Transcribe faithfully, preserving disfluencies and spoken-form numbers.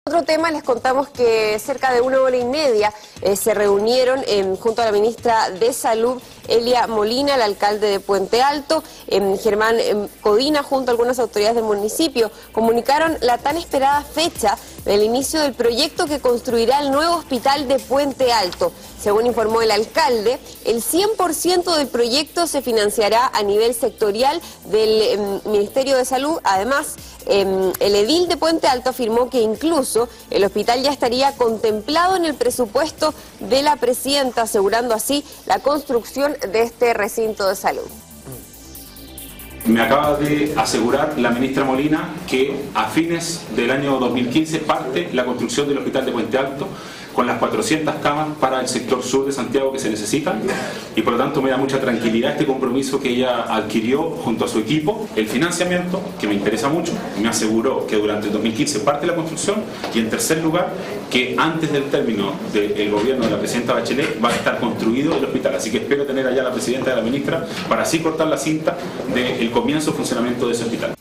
Otro tema, les contamos que cerca de una hora y media eh, se reunieron eh, junto a la ministra de Salud, Elia Molina, el alcalde de Puente Alto, eh, Germán eh, Codina, junto a algunas autoridades del municipio. Comunicaron la tan esperada fecha del inicio del proyecto que construirá el nuevo hospital de Puente Alto. Según informó el alcalde, el cien por ciento del proyecto se financiará a nivel sectorial del eh, Ministerio de Salud. Además, eh, el edil de Puente Alto afirmó que incluso el hospital ya estaría contemplado en el presupuesto de la presidenta, asegurando así la construcción de este recinto de salud. Me acaba de asegurar la ministra Molina que a fines del año dos mil quince parte la construcción del hospital de Puente Alto con las cuatrocientas camas para el sector sur de Santiago que se necesitan, y por lo tanto me da mucha tranquilidad este compromiso que ella adquirió junto a su equipo. El financiamiento, que me interesa mucho, me aseguró que durante el dos mil quince parte la construcción, y en tercer lugar que antes del término del gobierno de la presidenta Bachelet va a estar construido el hospital, así que espero tener allá a la presidenta y a la ministra para así cortar la cinta del comienzo de funcionamiento de ese hospital.